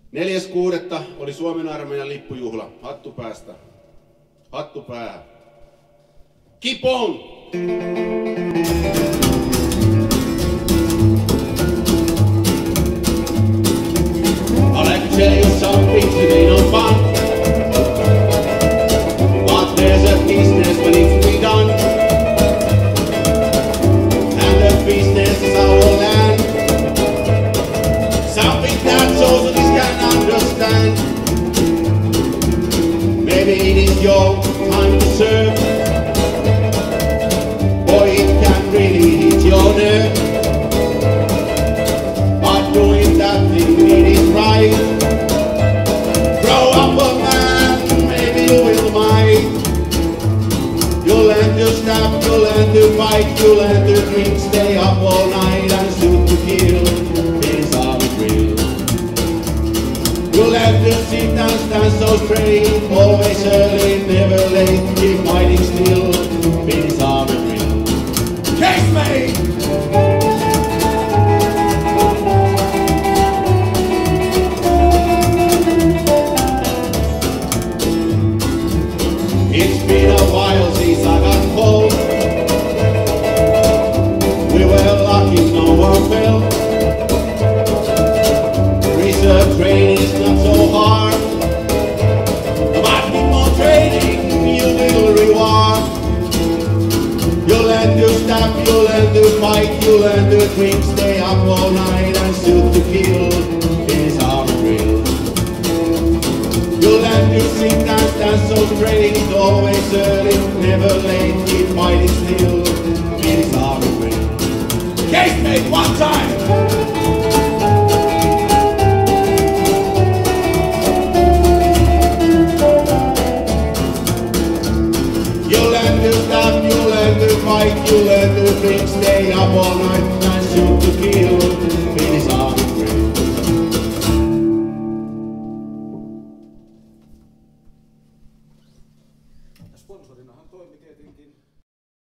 4.6. oli Suomen armeijan lippujuhla. Hattu päästä. Hattu päähän. Keep on! I like to tell you something today, no fun. But there's a business that needs to be done. And the business is our land. Something that socialists can understand. Maybe it is your time to serve. Boy, it can really hit your nerve. But doing that thing, it is right. Grow up a man, maybe you will mind. You'll learn to stop, you'll learn to fight, you'll learn to drink, stay up all night and shoot to kill. These are the drill. You'll learn to sit and stand so straight, always early, never late, keep fighting still. These are the drill. Case mate! It's been a while since I got cold. We were lucky no one fell. Reserve training is not so hard. But with more training you will reward. You'll learn to stop, you'll learn to fight, you'll learn to drink, stay up all night and shoot to kill. This is our drill. You'll learn to sit and stand so straight, always early, never late, keep fighting still. This is our drill. Case mate, one time! You'll learn to stop, you'll learn to fight, you'll learn to drink, stay up all night and shoot to kill. This is our drill. Sponsorinahan toimi